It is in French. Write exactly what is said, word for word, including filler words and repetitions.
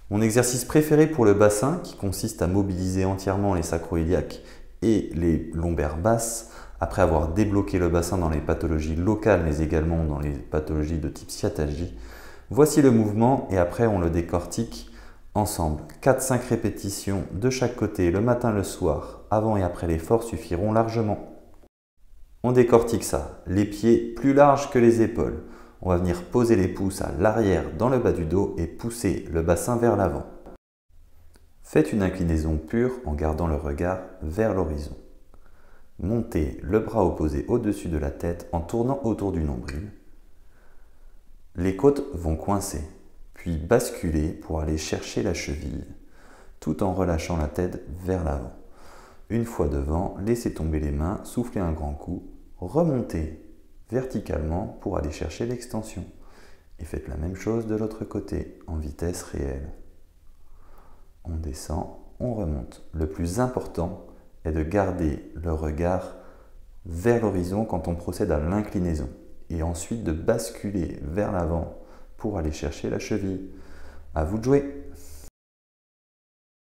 Mon exercice préféré pour le bassin, qui consiste à mobiliser entièrement les sacro-iliaques et les lombaires basses, après avoir débloqué le bassin dans les pathologies locales mais également dans les pathologies de type sciatalgie. Voici le mouvement et après on le décortique ensemble. quatre à cinq répétitions de chaque côté le matin, le soir, avant et après l'effort suffiront largement. On décortique ça, les pieds plus larges que les épaules. On va venir poser les pouces à l'arrière dans le bas du dos et pousser le bassin vers l'avant. Faites une inclinaison pure en gardant le regard vers l'horizon. Montez le bras opposé au-dessus de la tête en tournant autour du nombril. Les côtes vont coincer, puis basculer pour aller chercher la cheville, tout en relâchant la tête vers l'avant. Une fois devant, laissez tomber les mains, soufflez un grand coup, remontez verticalement pour aller chercher l'extension. Et faites la même chose de l'autre côté, en vitesse réelle. On descend, on remonte. Le plus important est de garder le regard vers l'horizon quand on procède à l'inclinaison. Et ensuite de basculer vers l'avant pour aller chercher la cheville. À vous de jouer!